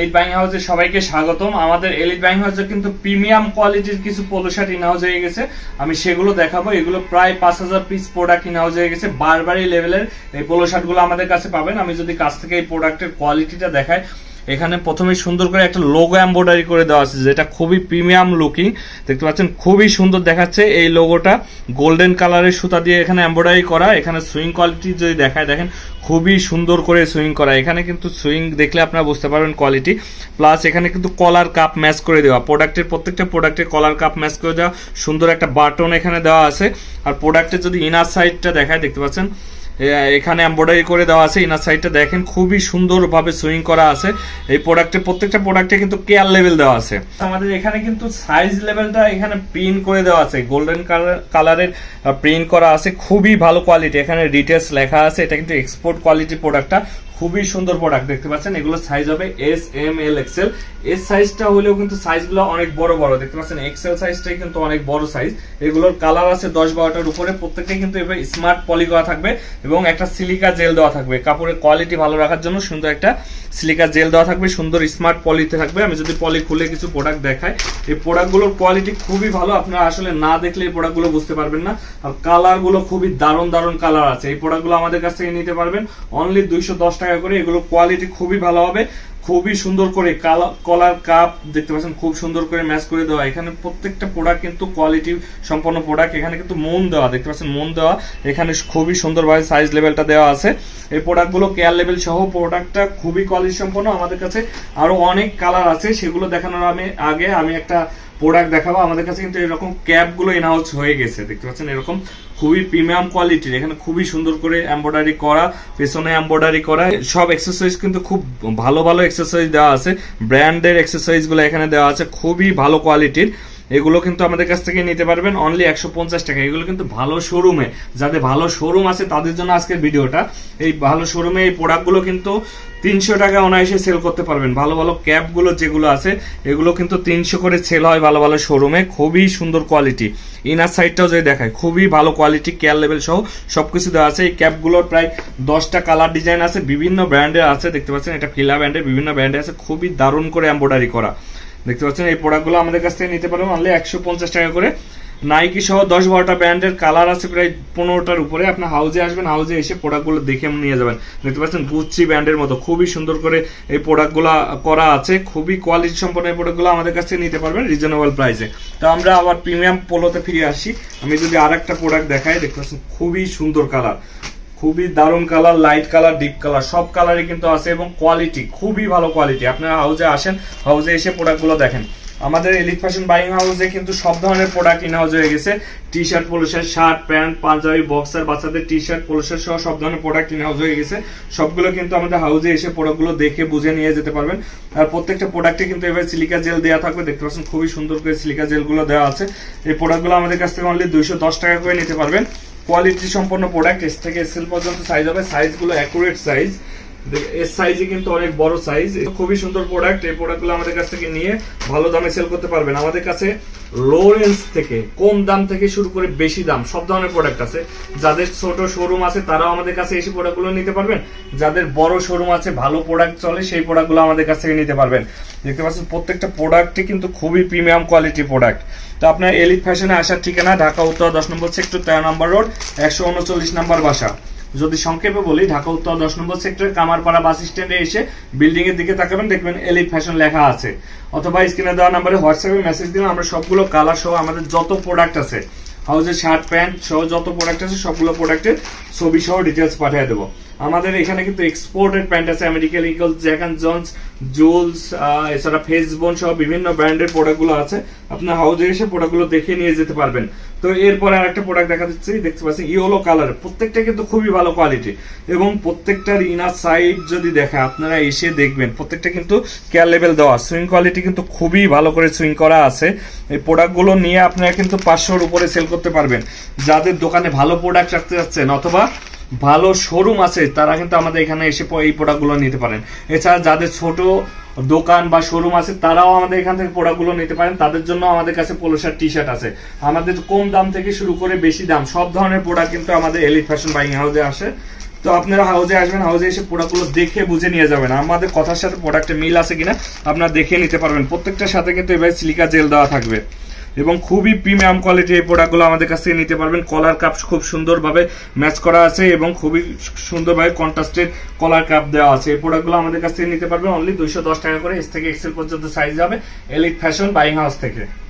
Elite buying হাউসে সবাইকে স্বাগতম। আমাদের এলিট বাইং হাউসে কিন্তু প্রিমিয়াম কোয়ালিটির কিছু পোলো শার্ট ইন হাউস হয়ে গেছে, আমি সেগুলো দেখাবো। এগুলো প্রায় 5000 পিস প্রোডাক্ট ইন হাউস হয়ে গেছে। বারবারি লেভেলের এই পোলো শার্ট গুলো আমাদের কাছে পাবেন। আমি যদি কাছ থেকে এই প্রোডাক্টের কোয়ালিটিটা দেখাই, এখানে প্রথমে সুন্দর করে একটা লোগো এমব্রয়ডারি করে দেওয়া আছে, যেটা খুবই প্রিমিয়াম লুকিং। দেখতে পাচ্ছেন খুবই সুন্দর দেখাচ্ছে। এই লোগোটা গোল্ডেন কালারের সুতা দিয়ে এখানে এমব্রয়ডারি করা। এখানে সুইং কোয়ালিটি যদি দেখায়, দেখেন খুবই সুন্দর করে সুইং করা। এখানে কিন্তু সুইং দেখলে আপনারা বুঝতে পারবেন কোয়ালিটি। প্লাস এখানে কিন্তু কলার কাপ ম্যাচ করে দেওয়া, প্রোডাক্টের প্রত্যেকটা প্রোডাক্টের কলার কাপ ম্যাচ করে দেওয়া। সুন্দর একটা বাটন এখানে দেওয়া আছে। আর প্রোডাক্টের যদি ইনার সাইডটা দেখায়, দেখতে পাচ্ছেন এখানে এমব্রয়ডারি করে দেওয়া আছে। ইনার সাইডটা দেখেন খুবই সুন্দরভাবে সুইং করা আছে। এই প্রোডাক্টের প্রত্যেকটা প্রোডাক্টে কিন্তু কেয়ার লেভেল দেওয়া আছে। আমাদের এখানে কিন্তু সাইজ লেভেলটা এখানে প্রিন্ট করে দেওয়া আছে, গোল্ডেন কালারের প্রিন্ট করা আছে। খুবই ভালো কোয়ালিটি, এখানে ডিটেলস লেখা আছে। এটা কিন্তু এক্সপোর্ট কোয়ালিটি প্রোডাক্টটা, খুবই সুন্দর প্রোডাক্ট। দেখতে পাচ্ছেন এগুলো সাইজ হবে S, M, L, XL. S সাইজটা হলেও কিন্তু সাইজগুলো অনেক বড় বড়। দেখতে পাচ্ছেন এক্সেল সাইজটাই কিন্তু অনেক বড় সাইজ। এগুলোর কালার আছে 10-12টার উপরে। প্রত্যেকটাই কিন্তু এবার স্মার্ট পলি করা থাকবে এবং একটা সিলিকা জেল দেওয়া থাকবে। কাপড়ের কোয়ালিটি ভালো রাখার জন্য সুন্দর একটা সিলিকা জেল দেওয়া থাকবে, সুন্দর স্মার্ট পলিতে থাকবে। আমি যদি পলি খুলে কিছু প্রোডাক্ট দেখাই, এই প্রোডাক্টগুলোর কোয়ালিটি খুবই ভালো। আপনারা আসলে না দেখলে এই প্রোডাক্টগুলো বুঝতে পারবেন না। আর কালারগুলো খুবই দারুণ দারুণ কালার আছে। এই প্রোডাক্টগুলো আমাদের কাছ থেকে নিতে পারবেন অনলি 210 টাকা করে। এগুলো কোয়ালিটি খুবই ভালো হবে, খুবই সুন্দর করে কলার কাপ দেখতে পাচ্ছেন খুব সুন্দর করে ম্যাচ করে দেওয়া। এখানে প্রত্যেকটা প্রোডাক্ট কিন্তু কোয়ালিটি সম্পন্ন প্রোডাক্ট। এখানে কিন্তু মন দেওয়া, দেখতে পাচ্ছেন মন দেওয়া। এখানে খুবই সুন্দরভাবে সাইজ লেভেলটা দেওয়া আছে। এই প্রোডাক্টগুলো কেয়ার লেভেল সহ প্রোডাক্টটা খুবই কোয়ালিটি সম্পন্ন। আমাদের কাছে আরো অনেক কালার আছে, সেগুলো দেখানোর আগে আমি একটা প্রোডাক্ট দেখাবো। আমাদের কাছে কিন্তু এরকম ক্যাপ গুলো ইনহাউস হয়ে গেছে। দেখতে পাচ্ছেন এরকম খুবই প্রিমিয়াম কোয়ালিটির, এখানে খুবই সুন্দর করে এমব্রয়ডারি করা, পেছনে এমব্রয়ডারি করা। সব এক্সেসরিজ কিন্তু খুব ভালো ভালো এক্সেসরিজ দেওয়া আছে। ব্র্যান্ডের এক্সেসরিজ গুলো এখানে দেওয়া আছে, খুবই ভালো কোয়ালিটির। এগুলো কিন্তু আমাদের কাছ থেকে নিতে পারবেন অনলি 150 টাকা। এগুলো কিন্তু ভালো শোরুমে, যাদের ভালো শোরুম আছে তাদের জন্য আজকের ভিডিওটা। এই ভালো শোরুমে এই প্রোডাক্টগুলো কিন্তু 300 টাকা অনায়াসে সেল করতে পারবেন। ভালো ভালো ক্যাপ গুলো যেগুলো আছে, এগুলো কিন্তু 300 করে সেল হয় ভালো ভালো শোরুমে। খুবই সুন্দর কোয়ালিটি। ইনার সাইডটাও যদি দেখায়, খুবই ভালো কোয়ালিটি, কেয়ার লেভেল সহ সবকিছু দেওয়া আছে। এই ক্যাপগুলোর প্রায় 10টা কালার ডিজাইন আছে, বিভিন্ন ব্র্যান্ডের আছে। দেখতে পাচ্ছেন এটা ফিলা ব্র্যান্ডের, বিভিন্ন ব্র্যান্ডে আছে, খুবই দারুণ করে এমব্রয়ডারি করা। দেখতে পাচ্ছেন এই প্রোডাক্টগুলো আমাদের কাছ থেকে নিতে পারবেন অনলি 150 টাকা করে। নাইকি সহ 10-12টা ব্র্যান্ডের কালার আছে, প্রায় 15টার উপরে। আপনি হাউজে আসবেন, হাউজে এসে প্রোডাক্টগুলো দেখে নিয়ে যাবেন। দেখতে পাচ্ছেন গুচি ব্র্যান্ডের মতো খুবই সুন্দর করে এই প্রোডাক্টগুলো করা আছে। খুবই কোয়ালিটি সম্পন্ন এই প্রোডাক্টগুলো আমাদের কাছ থেকে নিতে পারবেন রিজনেবল প্রাইসে। তো আমরা আবার প্রিমিয়াম পোলোতে ফিরে আসি। আমি যদি আরেকটা প্রোডাক্ট দেখাই, দেখতে পাচ্ছেন খুবই সুন্দর কালার, খুবই দারুণ colour, light colour, deep colour, সব কালারই কিন্তু আছে এবং কোয়ালিটি খুবই ভালো কোয়ালিটি। আপনারা হাউজে আসেন, হাউজে এসে প্রোডাক্টগুলো দেখেন। আমাদের এলিট ফ্যাশন বাইং হাউসে কিন্তু সব ধরনের প্রোডাক্ট ইন হাউস হয়ে গেছে। T shirt, polo shirt, shirt, pant, panjabi, boxer, বাচ্চাদের টি শার্ট, পোলো শার্ট সহ সব ধরনের প্রোডাক্ট ইন হাউস হয়ে গেছে। সবগুলো কিন্তু আমাদের হাউসে এসে প্রোডাক্টগুলো দেখে বুঝে নিয়ে যেতে পারবেন। আর প্রত্যেকটা প্রোডাক্টে কিন্তু এবার সিলিকা জেল দেওয়া থাকবে। দেখতে পাচ্ছেন খুবই সুন্দর করে সিলিকা জেলগুলো দেওয়া আছে। এই প্রোডাক্টগুলো আমাদের কাছ থেকে অনলি 210 টাকা করে নিতে পারবেন। কোয়ালিটি সম্পন্ন প্রোডাক্ট, এস থেকে এসএল পর্যন্ত সাইজ হবে। সাইজগুলো অ্যাকুরেট সাইজ, এস সাইজে কিন্তু অনেক বড় সাইজ। খুবই সুন্দর প্রোডাক্ট। এই প্রোডাক্টগুলো আমাদের কাছ থেকে নিয়ে ভালো দামে সেল করতে পারবেন। আমাদের কাছে লো রেঞ্জ থেকে, কম দাম থেকে শুরু করে বেশি দাম সব ধরনের প্রোডাক্ট আছে। যাদের ছোট শোরুম আছে তারাও আমাদের কাছে এসে প্রোডাক্টগুলো নিতে পারবেন। যাদের বড় শোরুম আছে, ভালো প্রোডাক্ট চলে, সেই প্রোডাক্টগুলো আমাদের কাছ থেকে নিতে পারবেন। দেখতে পাচ্ছেন প্রত্যেকটা প্রোডাক্টই কিন্তু খুবই প্রিমিয়াম কোয়ালিটি প্রোডাক্ট। তো আপনার এলিট ফ্যাশনে আসার ঠিকানা ঢাকা উত্তর 10 নম্বর সেক্টর, 13 নম্বর রোড, 139 নম্বর বাসা। যদি সংক্ষেপে বলি, ঢাকা উত্তর 10 নম্বর সেক্টর, কামারপাড়া বাস স্ট্যান্ডে এসে বিল্ডিং এর দিকে তাকাবেন, দেখবেন এলিট ফ্যাশন লেখা আছে। অথবা স্ক্রিনে দেওয়া নাম্বারে হোয়াটসঅ্যাপে মেসেজ দিলে আমরা সবগুলো কালার সহ আমাদের যত প্রোডাক্ট আছে, হাউজের শার্ট প্যান্ট সহ যত প্রোডাক্ট আছে, সবগুলো প্রোডাক্টের ছবি সহ ডিটেলস পাঠিয়ে দেবো। আমাদের এখানে কিন্তু এক্সপোর্টেড প্যান্ট আছে, American Eagle, Jack and Jones, Jules, এছাড়া ফেসবোন সহ বিভিন্ন ব্র্যান্ডের প্রোডাক্টগুলো আছে। আপনার হাউজে এসে প্রোডাক্টগুলো দেখে নিয়ে যেতে পারবেন। তো এরপরে আরেকটা প্রোডাক্ট দেখা যাচ্ছে, দেখতে পাচ্ছেন ইয়েলো কালার। প্রত্যেকটা কিন্তু খুবই ভালো কোয়ালিটি এবং প্রত্যেকটার ইনার সাইড যদি দেখা, আপনারা এসে দেখবেন প্রত্যেকটা কিন্তু কেয়ার লেভেল দেওয়া। সুইং কোয়ালিটি কিন্তু খুবই ভালো করে সুইং করা আছে। এই প্রোডাক্টগুলো নিয়ে আপনারা কিন্তু 500-র উপরে সেল করতে পারবেন। যাদের দোকানে ভালো প্রোডাক্ট রাখতে যাচ্ছেন অথবা ভালো শোরুম আছে, তারা কিন্তু আমাদের এখানে এসে এই প্রোডাক্টগুলো নিতে পারেন। এছাড়া যাদের ছোট দোকান বা শোরুম আছে, তারাও আমাদের এখান থেকে প্রোডাক্টগুলো নিতে পারেন। তাদের জন্য আমাদের কাছে পোলো শার্ট, টি শার্ট আছে। আমাদের কম দাম থেকে শুরু করে বেশি দাম সব ধরনের প্রোডাক্ট কিন্তু আমাদের এলিট ফ্যাশন বাইং হাউসে আসে। তো আপনারা হাউজে আসবেন, হাউজে এসে প্রোডাক্টগুলো দেখে বুঝে নিয়ে যাবেন, আমাদের কথার সাথে প্রোডাক্টের মিল আছে কিনা আপনারা দেখে নিতে পারবেন। প্রত্যেকটার সাথে কিন্তু এভাবে সিলিকা জেল দেওয়া থাকবে এবং খুবই প্রিমিয়াম কোয়ালিটি এই প্রোডাক্টগুলো আমাদের কাছ থেকে নিতে পারবেন। কলার কাপ খুব সুন্দরভাবে ম্যাচ করা আছে এবং খুবই সুন্দরভাবে কন্ট্রাস্টেড কলার কাপ দেওয়া আছে। এই প্রোডাক্টগুলো আমাদের কাছ থেকে নিতে পারবেন অনলি 210 টাকা করে। এস থেকে এক্সেল পর্যন্ত সাইজ হবে এলিট ফ্যাশন বাইং হাউস থেকে।